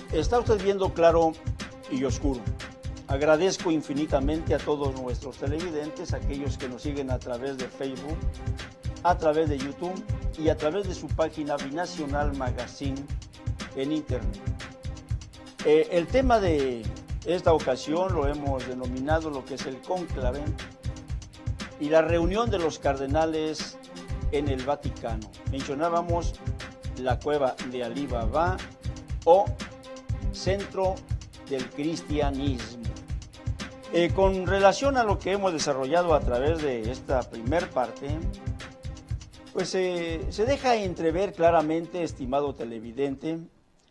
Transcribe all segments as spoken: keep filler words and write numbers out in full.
Está usted viendo claro y oscuro. Agradezco infinitamente a todos nuestros televidentes, aquellos que nos siguen a través de Facebook, a través de YouTube y a través de su página Binacional Magazine en Internet. Eh, el tema de esta ocasión lo hemos denominado lo que es el cónclave y la reunión de los cardenales en el Vaticano. Mencionábamos la cueva de Alí Baba o centro del cristianismo. Eh, con relación a lo que hemos desarrollado a través de esta primer parte, pues eh, se deja entrever claramente, estimado televidente,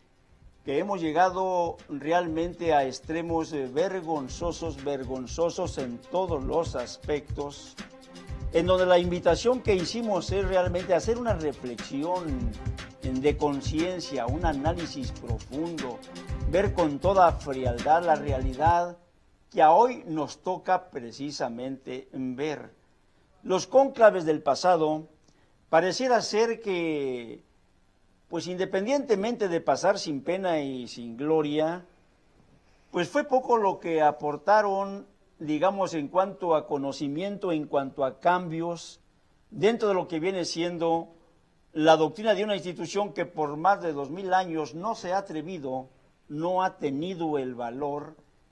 que hemos llegado realmente a extremos eh, vergonzosos, vergonzosos en todos los aspectos, en donde la invitación que hicimos es realmente hacer una reflexión de conciencia, un análisis profundo, ver con toda frialdad la realidad que a hoy nos toca precisamente ver. Los cónclaves del pasado pareciera ser que, pues independientemente de pasar sin pena y sin gloria, pues fue poco lo que aportaron, digamos, en cuanto a conocimiento, en cuanto a cambios, dentro de lo que viene siendo la doctrina de una institución que por más de dos mil años no se ha atrevido, no ha tenido el valor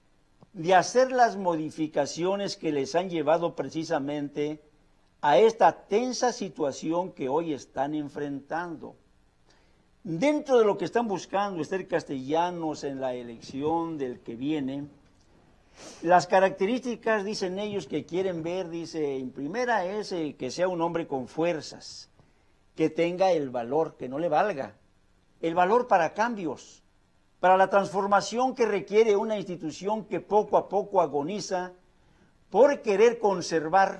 de hacer las modificaciones que les han llevado precisamente a esta tensa situación que hoy están enfrentando. Dentro de lo que están buscando ser castellanos en la elección del que viene, las características, dicen ellos, que quieren ver, dice, en primera es eh, que sea un hombre con fuerzas, que tenga el valor, que no le valga, el valor para cambios, para la transformación que requiere una institución que poco a poco agoniza por querer conservar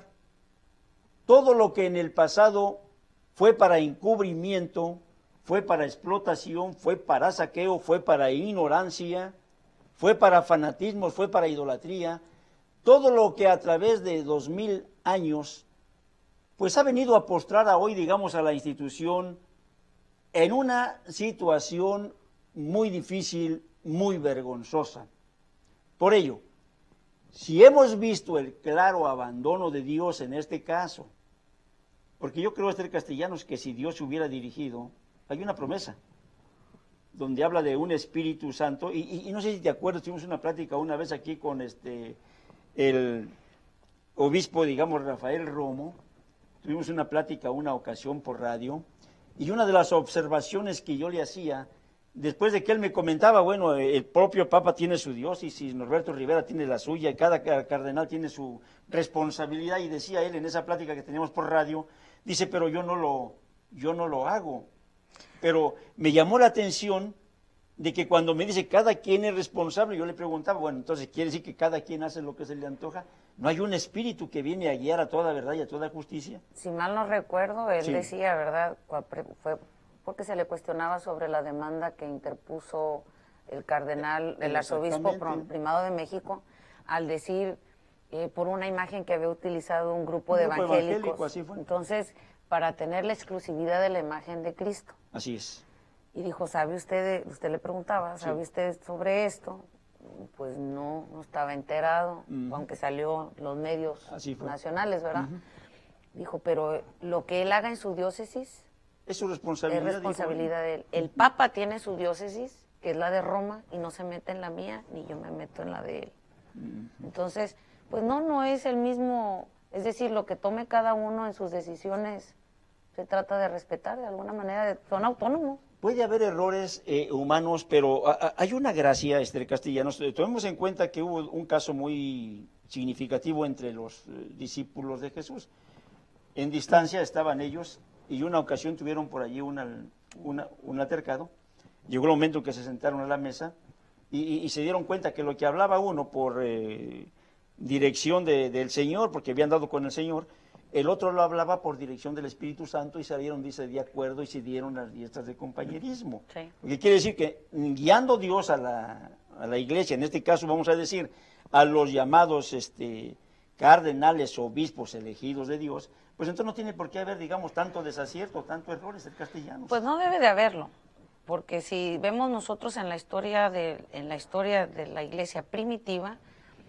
todo lo que en el pasado fue para encubrimiento, fue para explotación, fue para saqueo, fue para ignorancia, fue para fanatismo, fue para idolatría, todo lo que a través de dos mil años pues ha venido a postrar a hoy, digamos, a la institución en una situación muy difícil, muy vergonzosa. Por ello, si hemos visto el claro abandono de Dios en este caso, porque yo creo, ser castellanos, que si Dios se hubiera dirigido, hay una promesa, donde habla de un Espíritu Santo, y, y, y no sé si te acuerdas, tuvimos una plática una vez aquí con este, el obispo, digamos, Rafael Romo. Tuvimos una plática una ocasión por radio, y una de las observaciones que yo le hacía, después de que él me comentaba, bueno, el propio Papa tiene su diócesis, Norberto Rivera tiene la suya, y cada cardenal tiene su responsabilidad, y decía él en esa plática que teníamos por radio, dice, pero yo no lo, yo no lo hago. Pero me llamó la atención de que cuando me dice cada quien es responsable, yo le preguntaba, bueno, entonces quiere decir que cada quien hace lo que se le antoja. ¿No hay un espíritu que viene a guiar a toda verdad y a toda justicia? Si mal no recuerdo, él Sí. decía, ¿verdad? Fue porque se le cuestionaba sobre la demanda que interpuso el cardenal, el arzobispo primado de México, al decir eh, por una imagen que había utilizado un grupo un de grupo evangélicos. evangélico, así fue. Entonces, para tener la exclusividad de la imagen de Cristo. Así es. Y dijo, ¿sabe usted? Usted le preguntaba, ¿sabe Sí. usted sobre esto? Pues no, no estaba enterado, Uh-huh. aunque salió los medios nacionales, ¿verdad? Uh-huh. Dijo, pero lo que él haga en su diócesis es su responsabilidad. Es responsabilidad de él. El Papa tiene su diócesis, que es la de Roma, y no se mete en la mía, ni yo me meto en la de él. Uh-huh. Entonces, pues no, no es el mismo, es decir, lo que tome cada uno en sus decisiones, se trata de respetar de alguna manera, son autónomos. Puede haber errores eh, humanos, pero a, a, hay una gracia, Esther Castellanos. Tomemos en cuenta que hubo un caso muy significativo entre los eh, discípulos de Jesús. En distancia estaban ellos, y una ocasión tuvieron por allí una, una, un altercado. Llegó el momento en que se sentaron a la mesa y, y, y se dieron cuenta que lo que hablaba uno por eh, dirección de, del Señor, porque habían dado con el Señor, el otro lo hablaba por dirección del Espíritu Santo, y salieron, dice, de acuerdo, y se dieron las fiestas de compañerismo. Sí. Lo que quiere decir que guiando Dios a la, a la iglesia, en este caso vamos a decir a los llamados este, cardenales, obispos elegidos de Dios, pues entonces no tiene por qué haber, digamos, tanto desacierto, tanto errores el castellano. Pues no debe de haberlo, porque si vemos nosotros en la historia de, en la historia de la iglesia primitiva,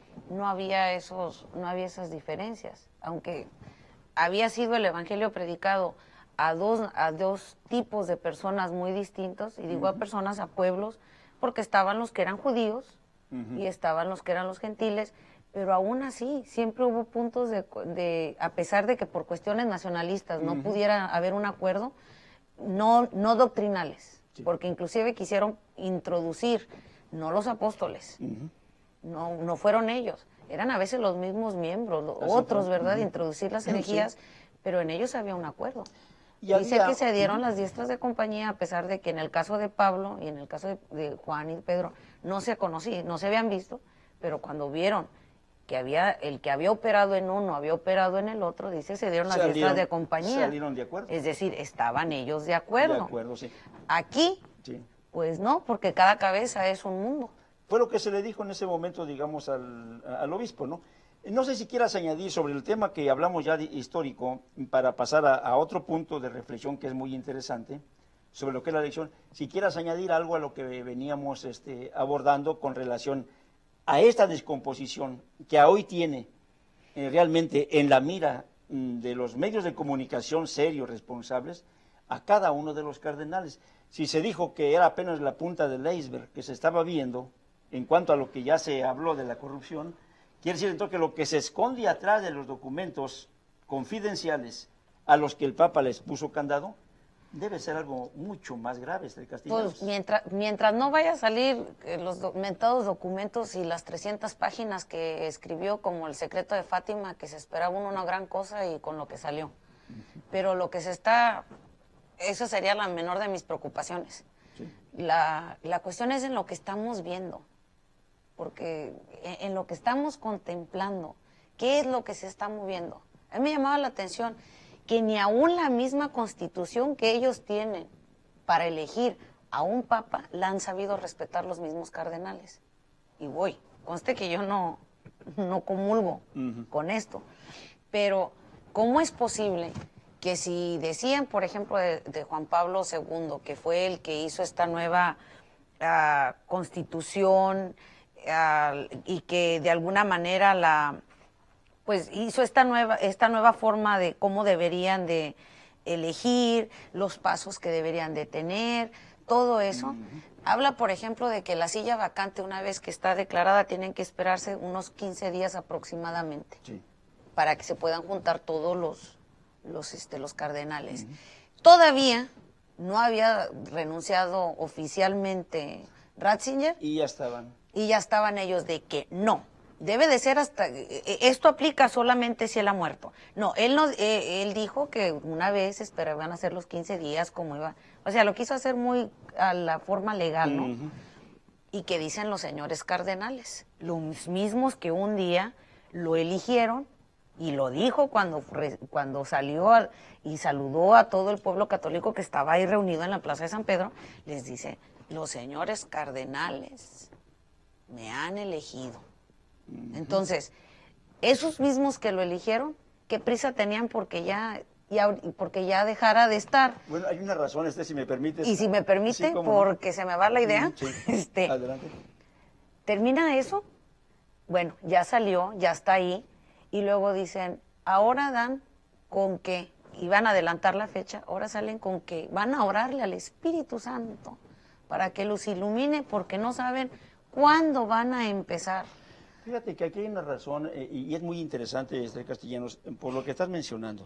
no había esos, no había esas diferencias, aunque había sido el evangelio predicado a dos, a dos tipos de personas muy distintos, y digo uh-huh. a personas, a pueblos, porque estaban los que eran judíos uh-huh. y estaban los que eran los gentiles, pero aún así siempre hubo puntos de, de a pesar de que por cuestiones nacionalistas uh-huh. no pudiera haber un acuerdo, no, no doctrinales, sí. porque inclusive quisieron introducir, no los apóstoles, uh-huh. no, no fueron ellos, eran a veces los mismos miembros, los otros, ¿verdad?, uh-huh. introducir las herejías, sí. pero en ellos había un acuerdo. Y Dice había, que se dieron uh-huh. las diestras de compañía, a pesar de que en el caso de Pablo y en el caso de, de Juan y Pedro no se conocían, no se habían visto, pero cuando vieron que había el que había operado en uno, había operado en el otro, dice, se dieron las salieron, diestras de compañía. Salieron de acuerdo. Es decir, estaban ellos de acuerdo. De acuerdo, sí. Aquí, sí. pues no, porque cada cabeza es un mundo. Fue lo que se le dijo en ese momento, digamos, al, al obispo, ¿no? No sé si quieras añadir sobre el tema que hablamos ya de histórico, para pasar a, a otro punto de reflexión que es muy interesante, sobre lo que es la elección, si quieras añadir algo a lo que veníamos este, abordando con relación a esta descomposición que hoy tiene eh, realmente en la mira mm, de los medios de comunicación serios, responsables, a cada uno de los cardenales. Si se dijo que era apenas la punta del iceberg que se estaba viendo en cuanto a lo que ya se habló de la corrupción, quiere decir entonces que lo que se esconde atrás de los documentos confidenciales a los que el Papa les puso candado, debe ser algo mucho más grave, Esther Castellanos. Pues mientras, mientras no vaya a salir eh, los documentados documentos y las trescientas páginas que escribió, como El secreto de Fátima, que se esperaba uno una gran cosa y con lo que salió. Uh-huh. Pero lo que se está, eso sería la menor de mis preocupaciones. Sí. La, la cuestión es en lo que estamos viendo, porque en, en lo que estamos contemplando, ¿qué es lo que se está moviendo? A mí me llamaba la atención que ni aún la misma constitución que ellos tienen para elegir a un papa la han sabido respetar los mismos cardenales. Y voy, conste que yo no, no comulgo uh-huh. con esto, pero ¿cómo es posible que si decían, por ejemplo, de, de Juan Pablo segundo, que fue el que hizo esta nueva uh, constitución uh, y que de alguna manera la... pues hizo esta nueva, esta nueva forma de cómo deberían de elegir, los pasos que deberían de tener, todo eso. Uh-huh. Habla, por ejemplo, de que la silla vacante, una vez que está declarada, tienen que esperarse unos quince días aproximadamente, sí. para que se puedan juntar todos los, los, este, los cardenales. Uh-huh. Todavía no había renunciado oficialmente Ratzinger. Y ya estaban. Y ya estaban ellos de que no. Debe de ser hasta, esto aplica solamente si él ha muerto. No, él no, eh, él dijo que una vez esperaban hacer los quince días como iba, o sea, lo quiso hacer muy a la forma legal, ¿no? Uh-huh. Y que dicen los señores cardenales, los mismos que un día lo eligieron y lo dijo cuando, cuando salió al, y saludó a todo el pueblo católico que estaba ahí reunido en la Plaza de San Pedro, les dice, los señores cardenales me han elegido. Entonces, esos mismos que lo eligieron, ¿qué prisa tenían porque ya, ya porque ya dejara de estar? Bueno, hay una razón, este, si me permites. Y si me permite, sí, porque no. se me va la idea. Sí. Este, Adelante. Termina eso, bueno, ya salió, ya está ahí, y luego dicen, ahora dan con que, y van a adelantar la fecha, ahora salen con que van a orarle al Espíritu Santo para que los ilumine, porque no saben cuándo van a empezar. Fíjate que aquí hay una razón, eh, y es muy interesante, Esther Castellanos, por lo que estás mencionando.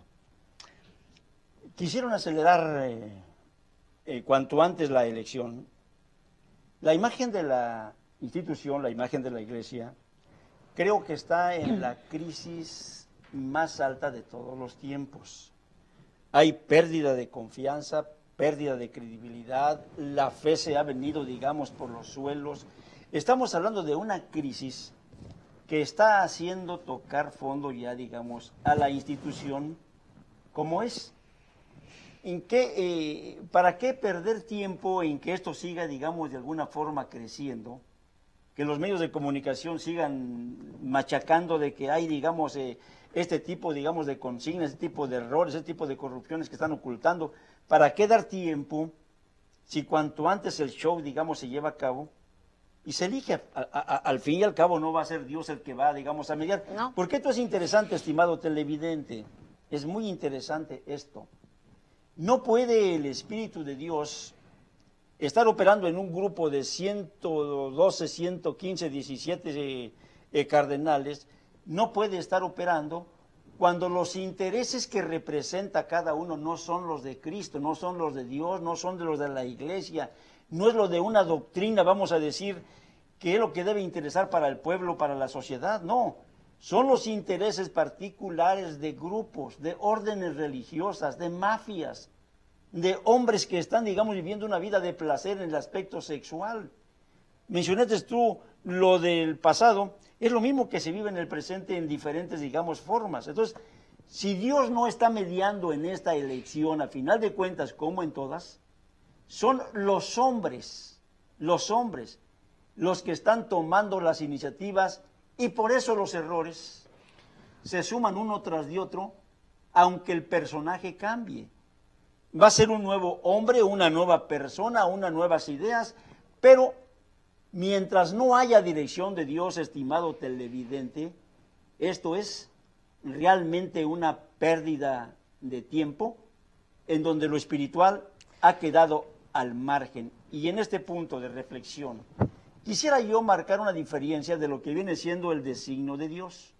Quisieron acelerar eh, eh, cuanto antes la elección. La imagen de la institución, la imagen de la Iglesia, creo que está en la crisis más alta de todos los tiempos. Hay pérdida de confianza, pérdida de credibilidad, la fe se ha venido, digamos, por los suelos. Estamos hablando de una crisis que está haciendo tocar fondo ya, digamos, a la institución como es. ¿En qué, eh, ¿Para qué perder tiempo en que esto siga, digamos, de alguna forma creciendo? Que los medios de comunicación sigan machacando de que hay, digamos, eh, este tipo, digamos, de consignas, este tipo de errores, este tipo de corrupciones que están ocultando. ¿Para qué dar tiempo si cuanto antes el show, digamos, se lleva a cabo y se elige, a, a, a, al fin y al cabo no va a ser Dios el que va, digamos, a mediar. No. Porque esto es interesante, estimado televidente, es muy interesante esto. No puede el Espíritu de Dios estar operando en un grupo de ciento doce, ciento quince, diecisiete eh, eh, cardenales, no puede estar operando cuando los intereses que representa cada uno no son los de Cristo, no son los de Dios, no son de los de la iglesia, no es lo de una doctrina, vamos a decir, que es lo que debe interesar para el pueblo, para la sociedad, no. Son los intereses particulares de grupos, de órdenes religiosas, de mafias, de hombres que están, digamos, viviendo una vida de placer en el aspecto sexual. Mencionaste tú lo del pasado, es lo mismo que se vive en el presente en diferentes, digamos, formas. Entonces, si Dios no está mediando en esta elección, a final de cuentas, como en todas, son los hombres, los hombres, los que están tomando las iniciativas y por eso los errores se suman uno tras de otro, aunque el personaje cambie. Va a ser un nuevo hombre, una nueva persona, unas nuevas ideas, pero mientras no haya dirección de Dios, estimado televidente, esto es realmente una pérdida de tiempo en donde lo espiritual ha quedado al margen. Y en este punto de reflexión, quisiera yo marcar una diferencia de lo que viene siendo el designio de Dios.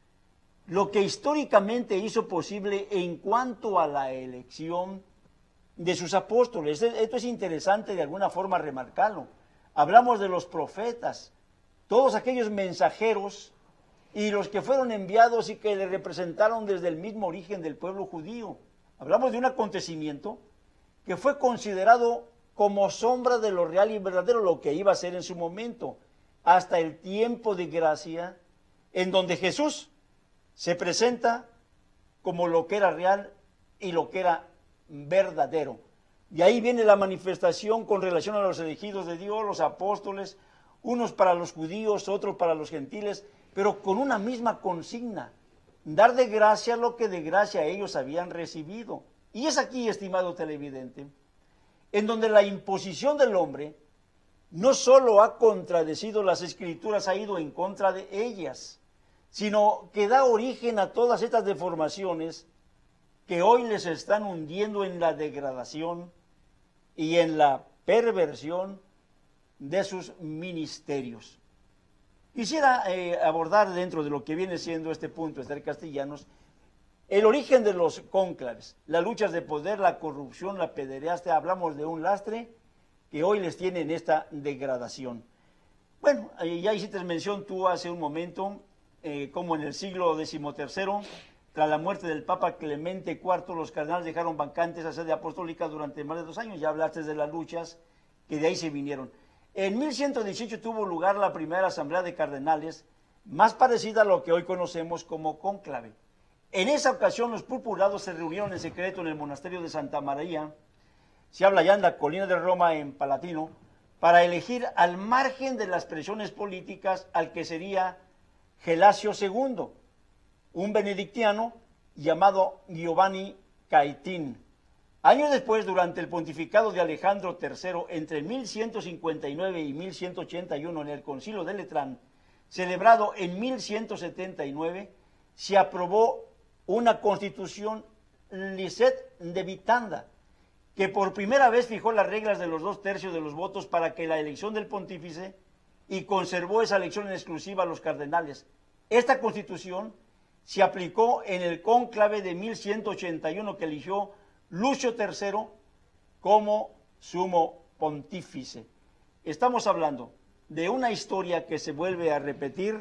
Lo que históricamente hizo posible en cuanto a la elección de sus apóstoles. Esto es interesante de alguna forma remarcarlo. Hablamos de los profetas, todos aquellos mensajeros y los que fueron enviados y que le representaron desde el mismo origen del pueblo judío. Hablamos de un acontecimiento que fue considerado como sombra de lo real y verdadero, lo que iba a ser en su momento, hasta el tiempo de gracia, en donde Jesús se presenta como lo que era real y lo que era verdadero. Y ahí viene la manifestación con relación a los elegidos de Dios, los apóstoles, unos para los judíos, otros para los gentiles, pero con una misma consigna, dar de gracia lo que de gracia ellos habían recibido. Y es aquí, estimado televidente, en donde la imposición del hombre no solo ha contradecido las Escrituras, ha ido en contra de ellas, sino que da origen a todas estas deformaciones que hoy les están hundiendo en la degradación y en la perversión de sus ministerios. Quisiera eh, abordar dentro de lo que viene siendo este punto, Esther Castellanos, el origen de los cónclaves, las luchas de poder, la corrupción, la pederastia. Hablamos de un lastre que hoy les tiene en esta degradación. Bueno, ya hiciste mención tú hace un momento, eh, como en el siglo decimotercero, tras la muerte del Papa Clemente cuarto, los cardenales dejaron vacantes la sede apostólica durante más de dos años. Ya hablaste de las luchas que de ahí se vinieron. En mil ciento dieciocho tuvo lugar la primera asamblea de cardenales, más parecida a lo que hoy conocemos como cónclave. En esa ocasión los purpurados se reunieron en secreto en el monasterio de Santa María, se habla ya en la colina de Roma, en Palatino, para elegir al margen de las presiones políticas al que sería Gelasio segundo, un benedictiano llamado Giovanni Caitín. Años después, durante el pontificado de Alejandro tercero, entre mil ciento cincuenta y nueve y mil ciento ochenta y uno, en el Concilio de Letrán, celebrado en mil ciento setenta y nueve, se aprobó una constitución Licet de Vitanda, que por primera vez fijó las reglas de los dos tercios de los votos para que la elección del pontífice y conservó esa elección en exclusiva a los cardenales. Esta constitución se aplicó en el cónclave de mil ciento ochenta y uno que eligió Lucio tercero como sumo pontífice. Estamos hablando de una historia que se vuelve a repetir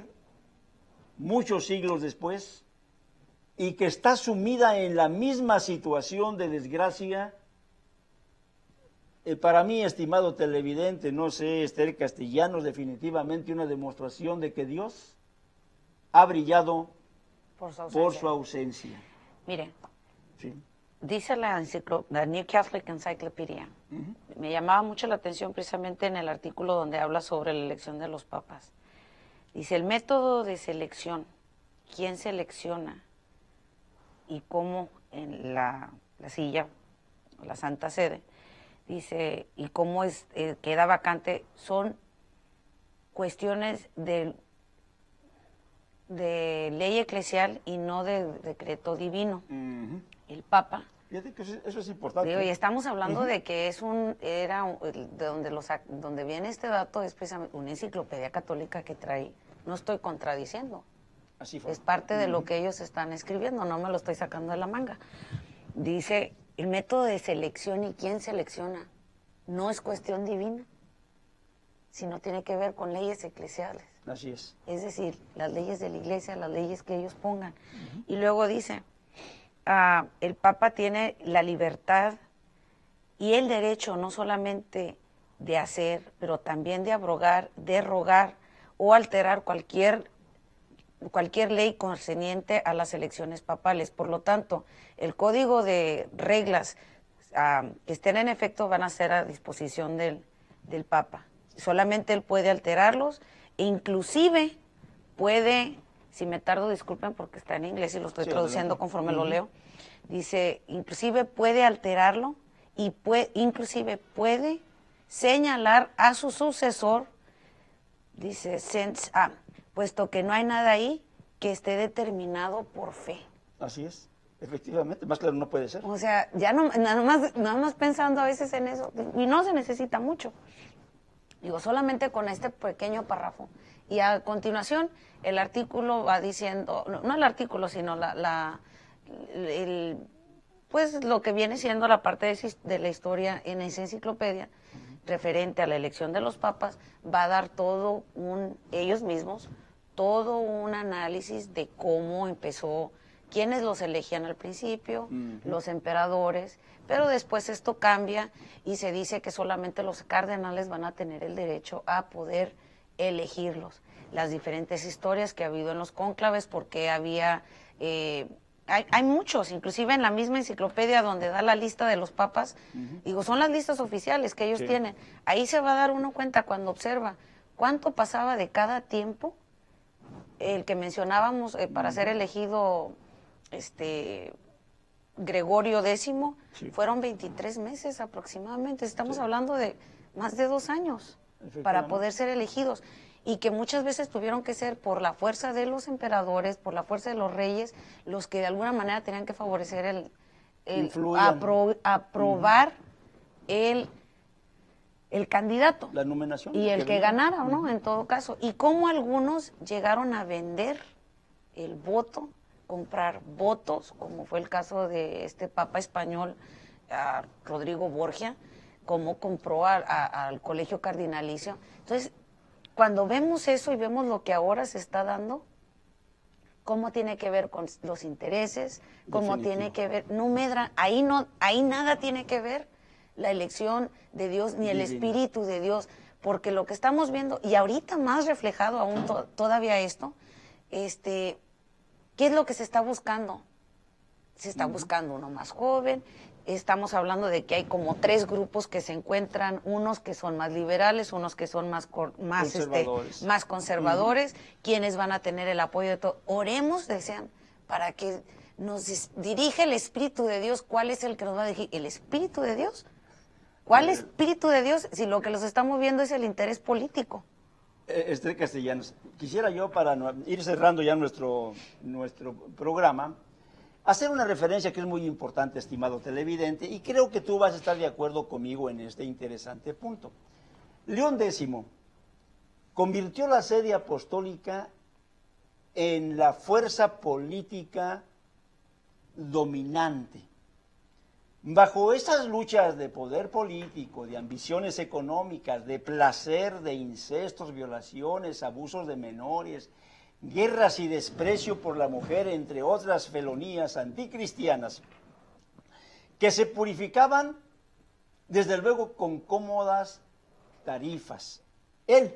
muchos siglos después y que está sumida en la misma situación de desgracia. Eh, para mí, estimado televidente, no sé, Esther Castellanos, definitivamente una demostración de que Dios ha brillado por su ausencia. Por su ausencia. Mire, sí. Dice la, la New Catholic Encyclopedia, uh-huh. Me llamaba mucho la atención precisamente en el artículo donde habla sobre la elección de los papas. Dice, el método de selección, quién selecciona y cómo en la, la silla, la Santa Sede, dice, y cómo es, eh, queda vacante, son cuestiones de, de ley eclesial y no de decreto divino. Uh-huh. El Papa. Fíjate que eso, eso es importante. Digo, y estamos hablando uh-huh. de que es un, era, un- de donde, los, donde viene este dato es precisamente una enciclopedia católica que trae, no estoy contradiciendo. Así fue. Es parte de uh-huh. lo que ellos están escribiendo, no me lo estoy sacando de la manga. Dice, el método de selección y quién selecciona no es cuestión divina, sino tiene que ver con leyes eclesiales. Así es. Es decir, las leyes de la iglesia, las leyes que ellos pongan. Uh-huh. Y luego dice, uh, el Papa tiene la libertad y el derecho no solamente de hacer, pero también de abrogar, derogar o alterar cualquier cualquier ley concerniente a las elecciones papales. Por lo tanto, el código de reglas uh, que estén en efecto van a ser a disposición del, del Papa. Solamente él puede alterarlos e inclusive puede, si me tardo, disculpen porque está en inglés y lo estoy sí, traduciendo conforme uh-huh. lo leo, dice, inclusive puede alterarlo y puede, inclusive puede señalar a su sucesor, dice, since, ah, puesto que no hay nada ahí que esté determinado por fe. Así es, efectivamente, más claro no puede ser. O sea, ya no, nada más, nada más pensando a veces en eso, y no se necesita mucho. Digo, solamente con este pequeño párrafo. Y a continuación, el artículo va diciendo, no, no el artículo, sino la, la el, pues lo que viene siendo la parte de, de la historia en esa enciclopedia, referente a la elección de los papas, va a dar todo un, ellos mismos, todo un análisis de cómo empezó, quiénes los elegían al principio, uh-huh. los emperadores, pero después esto cambia y se dice que solamente los cardenales van a tener el derecho a poder elegirlos. Las diferentes historias que ha habido en los cónclaves, porque había... Eh, Hay, hay muchos, inclusive en la misma enciclopedia donde da la lista de los papas, uh-huh. digo, son las listas oficiales que ellos sí. tienen. Ahí se va a dar uno cuenta cuando observa cuánto pasaba de cada tiempo, el que mencionábamos eh, para uh-huh. ser elegido este Gregorio décimo, sí. fueron veintitrés meses aproximadamente, estamos sí. hablando de más de dos años para poder ser elegidos. Y que muchas veces tuvieron que ser por la fuerza de los emperadores, por la fuerza de los reyes, los que de alguna manera tenían que favorecer el, el apro, aprobar uh-huh. el, el candidato. La nominación. Y el que, que ganara, ¿no? Uh-huh. En todo caso. Y cómo algunos llegaron a vender el voto, comprar votos, como fue el caso de este papa español, a Rodrigo Borgia, cómo compró a, a, al colegio cardinalicio. Entonces, cuando vemos eso y vemos lo que ahora se está dando, cómo tiene que ver con los intereses, cómo Definitivo. tiene que ver, no medra, ahí no, ahí nada tiene que ver la elección de Dios ni el Divino. Espíritu de Dios, porque lo que estamos viendo, y ahorita más reflejado aún to, todavía esto, este, ¿qué es lo que se está buscando? Se está uh-huh. buscando uno más joven. Estamos hablando de que hay como tres grupos que se encuentran, unos que son más liberales, unos que son más más conservadores, este, más conservadores, uh-huh. quienes van a tener el apoyo de todo. Oremos, desean, para que nos dirija el Espíritu de Dios. ¿Cuál es el que nos va a dirigir? ¿El Espíritu de Dios? ¿Cuál eh, Espíritu de Dios? Si lo que los estamos viendo es el interés político. Eh, Esther Castellanos, quisiera yo, para no, ir cerrando ya nuestro, nuestro programa, hacer una referencia que es muy importante, estimado televidente, y creo que tú vas a estar de acuerdo conmigo en este interesante punto. León décimo convirtió la sede apostólica en la fuerza política dominante. Bajo esas luchas de poder político, de ambiciones económicas, de placer, de incestos, violaciones, abusos de menores, guerras y desprecio por la mujer, entre otras felonías anticristianas, que se purificaban, desde luego, con cómodas tarifas. Él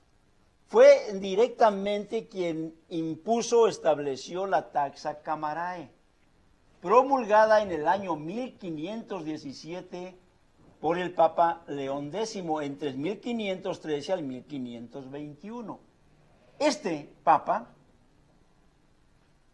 fue directamente quien impuso, estableció la taxa Camarae, promulgada en el año mil quinientos diecisiete por el Papa León décimo, entre mil quinientos trece al mil quinientos veintiuno. Este Papa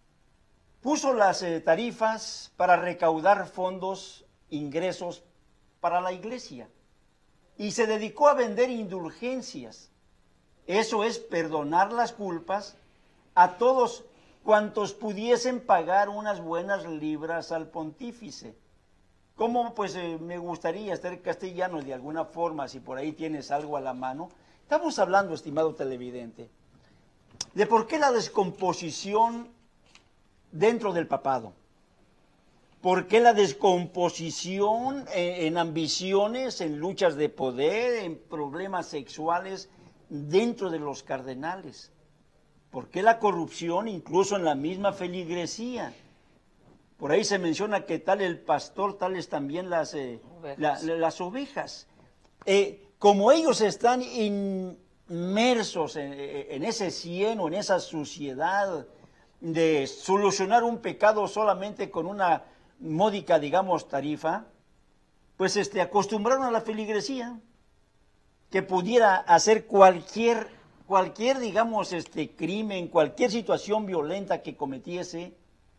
puso las eh, tarifas para recaudar fondos, ingresos para la iglesia y se dedicó a vender indulgencias. Eso es perdonar las culpas a todos cuantos pudiesen pagar unas buenas libras al pontífice. ¿Cómo? Pues eh, me gustaría estar castellano de alguna forma, si por ahí tienes algo a la mano. Estamos hablando, estimado televidente, de por qué la descomposición dentro del papado. ¿Por qué la descomposición en, en ambiciones, en luchas de poder, en problemas sexuales dentro de los cardenales? ¿Por qué la corrupción incluso en la misma feligresía? Por ahí se menciona que tal el pastor, tales también las, eh, la, las ovejas. Eh, como ellos están inmersos en, en ese cieno, en esa suciedad de solucionar un pecado solamente con una módica, digamos, tarifa, pues este, acostumbraron a la feligresía que pudiera hacer cualquier, cualquier digamos, este, crimen, cualquier situación violenta que cometiese,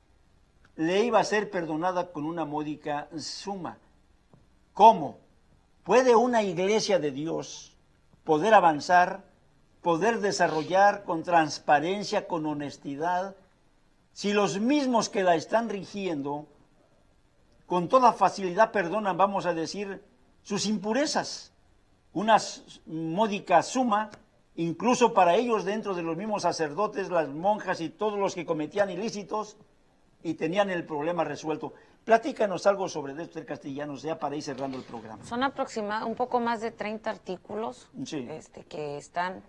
le iba a ser perdonada con una módica suma. ¿Cómo? ¿Puede una iglesia de Dios poder avanzar, poder desarrollar con transparencia, con honestidad, si los mismos que la están rigiendo con toda facilidad perdonan, vamos a decir, sus impurezas? Una módica suma, incluso para ellos dentro de los mismos sacerdotes, las monjas y todos los que cometían ilícitos, y tenían el problema resuelto. Platícanos algo sobre esto, Castellanos, ya para ir cerrando el programa. Son aproximadamente un poco más de treinta artículos sí. este, que están,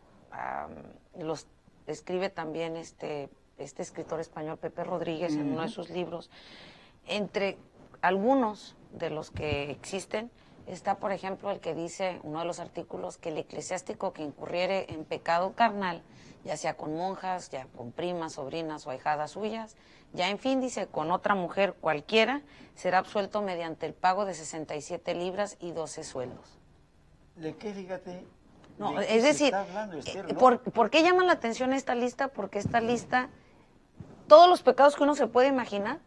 um, los escribe también este, este escritor español, Pepe Rodríguez, uh-huh. en uno de sus libros. Entre algunos de los que existen, está, por ejemplo, el que dice, uno de los artículos, que el eclesiástico que incurriere en pecado carnal, ya sea con monjas, ya con primas, sobrinas o ahijadas suyas, ya en fin, dice, con otra mujer cualquiera, será absuelto mediante el pago de sesenta y siete libras y doce sueldos. ¿De qué, fíjate? No, ¿De es qué decir, se está hablando, Esther, ¿no? ¿por, ¿por qué llama la atención esta lista? Porque esta lista, todos los pecados que uno se puede imaginar,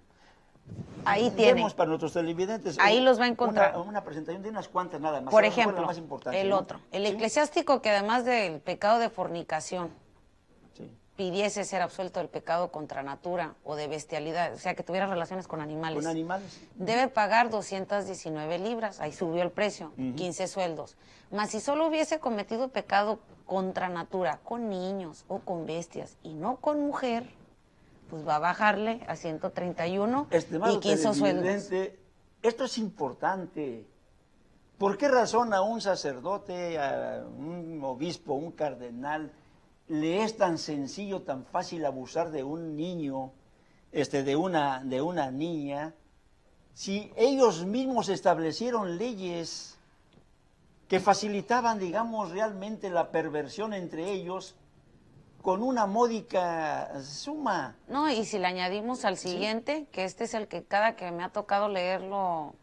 ahí tiene. Vemos para nuestros televidentes. Ahí los va a encontrar. Una, una presentación de unas cuantas nada más. Por ejemplo, la más importante, el ¿no? otro, el ¿Sí? eclesiástico que además del pecado de fornicación, sí. pidiese ser absuelto del pecado contra natura o de bestialidad, o sea, que tuviera relaciones con animales. Con animales. Debe pagar doscientas diecinueve libras, ahí subió el precio, uh-huh. quince sueldos. Mas si solo hubiese cometido pecado contra natura, con niños o con bestias, y no con mujer, pues va a bajarle a ciento treinta y uno Estimado y quince sueldos. Esto es importante. ¿Por qué razón a un sacerdote, a un obispo, un cardenal, le es tan sencillo, tan fácil abusar de un niño, este, de una, de una niña, si ellos mismos establecieron leyes que facilitaban, digamos, realmente la perversión entre ellos con una módica suma? No, y si le añadimos al siguiente, ¿sí? que este es el que cada que me ha tocado leerlo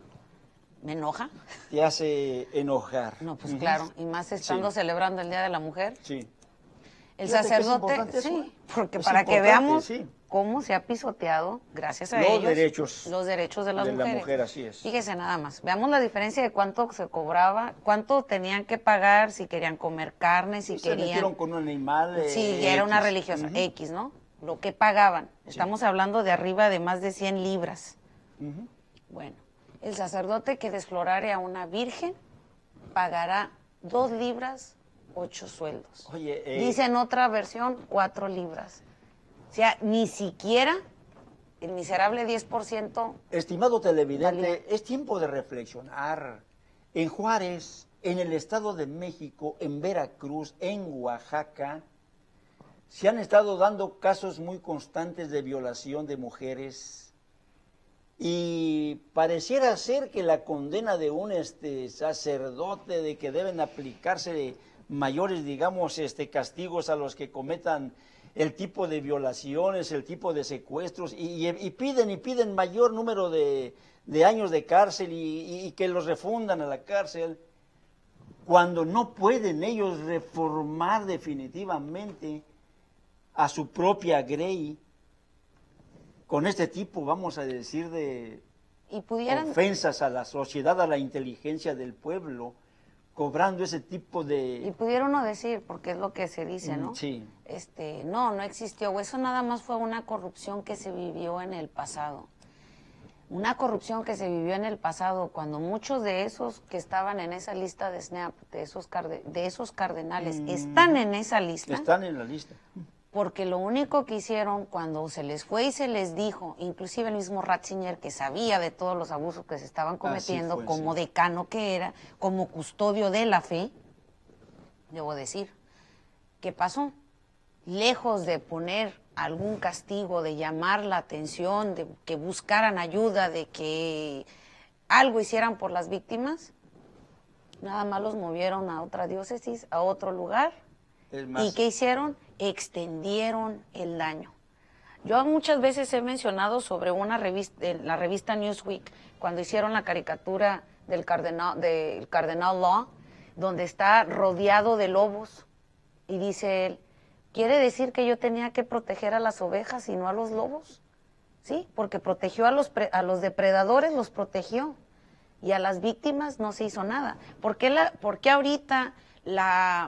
me enoja. Te hace enojar. No, pues uh-huh. claro, y más estando sí. celebrando el Día de la Mujer. Sí. El Fíjate sacerdote, sí, eso, porque es para que veamos sí. cómo se ha pisoteado, gracias a los ellos, derechos los derechos de las de mujeres. La mujer, así es. Fíjese nada más, veamos la diferencia de cuánto se cobraba, cuánto tenían que pagar, si querían comer carne, si se querían... Se metieron con un animal eh, Sí, ya era X. una religiosa, uh-huh. X, ¿no? Lo que pagaban. Estamos sí. hablando de arriba de más de cien libras. Uh-huh. Bueno, el sacerdote que desflorare a una virgen pagará dos libras, ocho sueldos. Oye, eh... dice en otra versión, cuatro libras. O sea, ni siquiera el miserable diez por ciento... Estimado televidente, valía. Es tiempo de reflexionar. En Juárez, en el Estado de México, en Veracruz, en Oaxaca, se han estado dando casos muy constantes de violación de mujeres y pareciera ser que la condena de un este, sacerdote de que deben aplicarse mayores, digamos, este, castigos a los que cometan el tipo de violaciones, el tipo de secuestros, y, y, y piden y piden mayor número de, de años de cárcel y, y que los refundan a la cárcel, cuando no pueden ellos reformar definitivamente a su propia grey con este tipo, vamos a decir, de y pudieran... ofensas a la sociedad, a la inteligencia del pueblo, cobrando ese tipo de... Y pudiera uno decir, porque es lo que se dice, ¿no? Sí. Este, no, no existió, o eso nada más fue una corrupción que se vivió en el pasado. Una corrupción que se vivió en el pasado, cuando muchos de esos que estaban en esa lista de SNAP, de esos, carde, de esos cardenales, mm. están en esa lista. Están en la lista. Porque lo único que hicieron cuando se les fue y se les dijo, inclusive el mismo Ratzinger, que sabía de todos los abusos que se estaban cometiendo, fue, como sí. decano que era, como custodio de la fe, debo decir, ¿qué pasó? Lejos de poner algún castigo, de llamar la atención, de que buscaran ayuda, de que algo hicieran por las víctimas, nada más los movieron a otra diócesis, a otro lugar. ¿Y qué hicieron? Extendieron el daño. Yo muchas veces he mencionado sobre una revista, la revista Newsweek, cuando hicieron la caricatura del cardenal, del cardenal Law, donde está rodeado de lobos, y dice él, ¿quiere decir que yo tenía que proteger a las ovejas y no a los lobos? Sí, porque protegió a los, pre, a los depredadores, los protegió, y a las víctimas no se hizo nada. ¿Por qué, la, por qué ahorita la...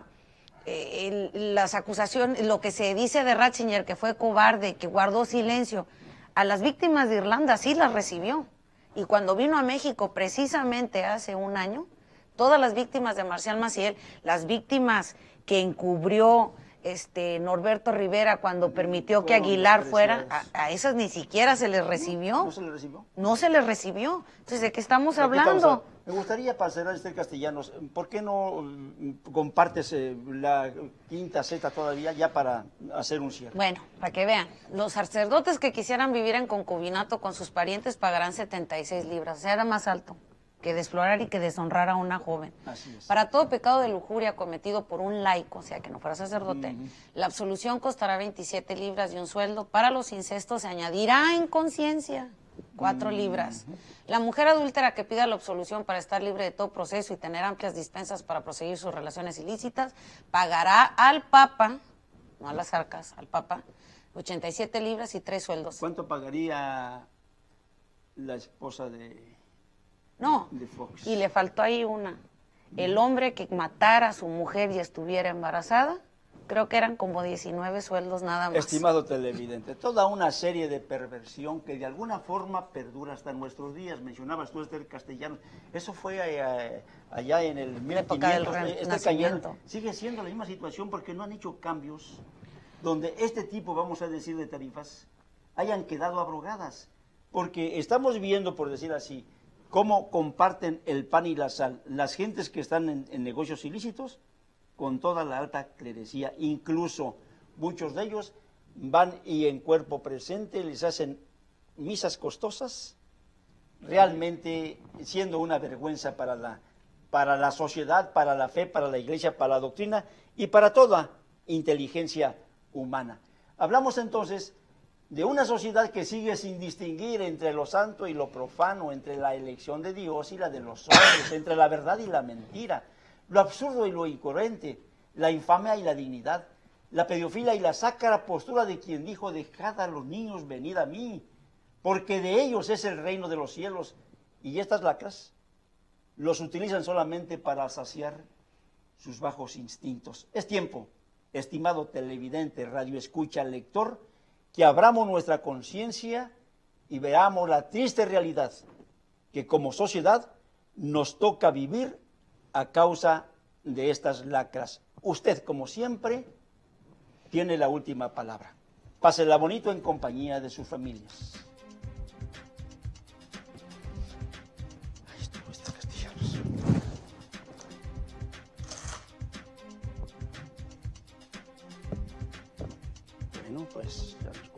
Eh, el, las acusaciones, lo que se dice de Ratzinger, que fue cobarde, que guardó silencio, a las víctimas de Irlanda sí las recibió? Y cuando vino a México precisamente hace un año, todas las víctimas de Marcial Maciel, las víctimas que encubrió este Norberto Rivera cuando permitió que Aguilar fuera, a, a esas ni siquiera se les recibió. ¿No se les recibió? No se les recibió. Entonces, ¿de qué estamos ¿De qué hablando? estamos hablando? Me gustaría, para cerrar este Castellanos, ¿por qué no compartes eh, la quinta Z todavía ya para hacer un cierre? Bueno, para que vean, los sacerdotes que quisieran vivir en concubinato con sus parientes pagarán setenta y seis libras, o sea, era más alto que desplorar y que deshonrar a una joven. Así es. Para todo pecado de lujuria cometido por un laico, o sea, que no fuera sacerdote, uh-huh. la absolución costará veintisiete libras y un sueldo. Para los incestos se añadirá en conciencia cuatro uh-huh. libras. La mujer adúltera que pida la absolución para estar libre de todo proceso y tener amplias dispensas para proseguir sus relaciones ilícitas, pagará al Papa, no a las arcas, al Papa, ochenta y siete libras y tres sueldos. ¿Cuánto pagaría la esposa de... No, y le faltó ahí una. El hombre que matara a su mujer y estuviera embarazada, creo que eran como diecinueve sueldos nada más. Estimado televidente, toda una serie de perversión que de alguna forma perdura hasta nuestros días. Mencionabas tú, Esther Castellanos, eso fue eh, allá en el mil quinientos. Este Castellanos sigue siendo la misma situación porque no han hecho cambios donde este tipo, vamos a decir, de tarifas hayan quedado abrogadas. Porque estamos viendo, por decir así, cómo comparten el pan y la sal las gentes que están en, en negocios ilícitos con toda la alta clerecía. Incluso muchos de ellos van y en cuerpo presente les hacen misas costosas, realmente siendo una vergüenza para la, para la sociedad, para la fe, para la iglesia, para la doctrina y para toda inteligencia humana. Hablamos entonces de una sociedad que sigue sin distinguir entre lo santo y lo profano, entre la elección de Dios y la de los hombres, entre la verdad y la mentira, lo absurdo y lo incoherente, la infamia y la dignidad, la pedofilia y la sacra postura de quien dijo, dejad a los niños venid a mí, porque de ellos es el reino de los cielos. Y estas lacras los utilizan solamente para saciar sus bajos instintos. Es tiempo, estimado televidente, radioescucha, lector, que abramos nuestra conciencia y veamos la triste realidad que como sociedad nos toca vivir a causa de estas lacras. Usted, como siempre, tiene la última palabra. Pásela bonito en compañía de sus familias. Ahí estuvo este Castellanos. Bueno, pues ya nos